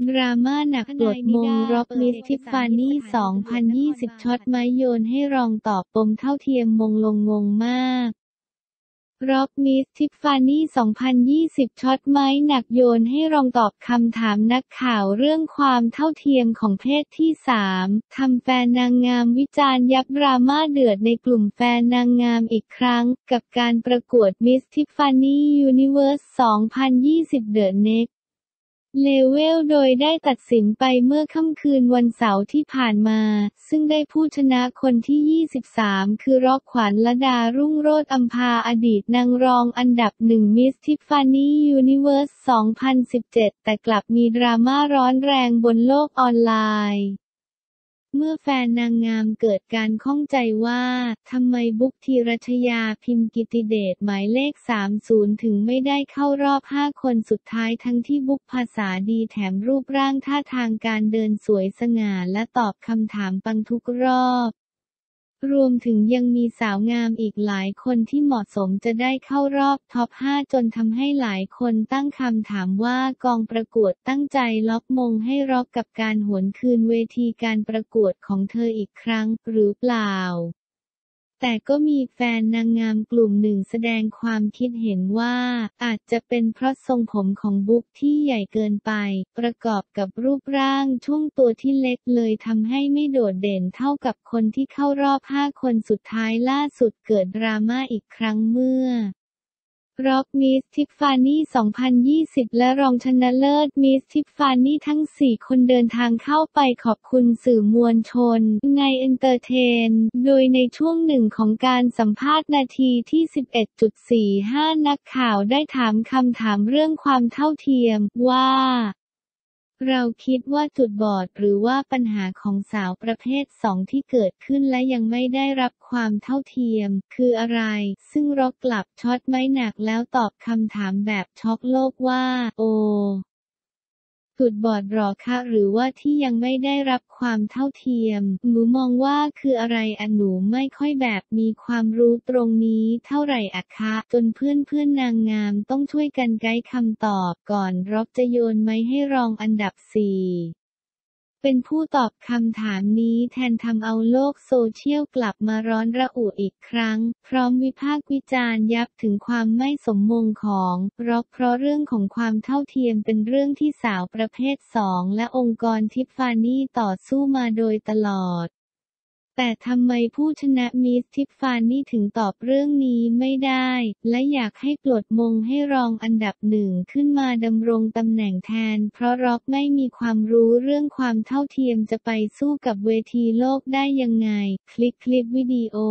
ดราม่าหนักปลดมงร็อกมิสทิฟฟานี่ 2020 ช็อตไม้โยนให้รองตอบปมเท่าเทียมมงลงงงมากร็อกมิสทิฟฟานี่ 2020 ช็อตไม้หนักโยนให้รองตอบคำถามนักข่าวเรื่องความเท่าเทียมของเพศที่ 3 ทำแฟนนางงามวิจารณ์ยับดราม่าเดือดในกลุ่มแฟนนางงามอีกครั้งกับการประกวดมิสทิฟฟานี่ยูนิเวิร์ส 2020 The Next Level โดยได้ตัดสินไปเมื่อค่ำคืนวันเสาร์ที่ผ่านมาซึ่งได้ผู้ชนะคนที่ 23 คือร็อกขวัญลดารุ่งโรจน์อัมพาอดีตนางรองอันดับ1มิสทิฟฟานี่ยูนิเวิร์ส 2017 แต่กลับมีดราม่าร้อนแรงบนโลกออนไลน์เมื่อแฟนนางงามเกิดการข้องใจว่าทำไมบุ๊กธีรัชยาพิมพ์กิติเดชหมายเลข 30 ถึงไม่ได้เข้ารอบ 5 คนสุดท้ายทั้งที่บุ๊กภาษาดีแถมรูปร่างท่าทางการเดินสวยสง่าและตอบคำถามปังทุกรอบรวมถึงยังมีสาวงามอีกหลายคนที่เหมาะสมจะได้เข้ารอบท็อป 5 จนทำให้หลายคนตั้งคำถามว่ากองประกวดตั้งใจล็อกมงให้ร็อกกับการหวนคืนเวทีการประกวดของเธออีกครั้งหรือเปล่าแต่ก็มีแฟนนางงามกลุ่มหนึ่งแสดงความคิดเห็นว่าอาจจะเป็นเพราะทรงผมของบุ๊กที่ใหญ่เกินไปประกอบกับรูปร่างช่วงตัวที่เล็กเลยทำให้ไม่โดดเด่นเท่ากับคนที่เข้ารอบ 5 คนสุดท้ายล่าสุดเกิดดราม่าอีกครั้งเมื่อร็อกมิสทิฟฟานี่ 2020 และรองชนะเลิศมิสทิฟฟานี่ทั้ง 4 คนเดินทางเข้าไปขอบคุณสื่อมวลชนในเอนเตอร์เทนโดยในช่วงหนึ่งของการสัมภาษณ์นาทีที่ 11.45 นักข่าวได้ถามคำถามเรื่องความเท่าเทียมว่าเราคิดว่าจุดบอดหรือว่าปัญหาของสาวประเภท 2 ที่เกิดขึ้นและยังไม่ได้รับความเท่าเทียมคืออะไรซึ่งร็อกกลับช็อตไม้หนักแล้วตอบคำถามแบบช็อกโลกว่าโอจุดบอดหรอคะหรือว่าที่ยังไม่ได้รับความเท่าเทียมหนูมองว่าคืออะไรหนูไม่ค่อยแบบมีความรู้ตรงนี้เท่าไหร่อะคะจนเพื่อนนางงามต้องช่วยกันไกด์คำตอบก่อนร็อกจะโยนไม้ให้รองอันดับ 4เป็นผู้ตอบคำถามนี้แทนทำเอาโลกโซเชียลกลับมาร้อนระอุอีกครั้งพร้อมวิพากษ์วิจารณ์ยับถึงความไม่สมมงของร็อกเพราะเรื่องของความเท่าเทียมเป็นเรื่องที่สาวประเภท 2 และองค์กรทิฟฟานี่ต่อสู้มาโดยตลอดแต่ทำไมผู้ชนะมิสทิฟฟานี่ถึงตอบเรื่องนี้ไม่ได้และอยากให้ปลดมงให้รองอันดับ 1ขึ้นมาดำรงตำแหน่งแทนเพราะร็อกไม่มีความรู้เรื่องความเท่าเทียมจะไปสู้กับเวทีโลกได้ยังไงคลิปวิดีโอ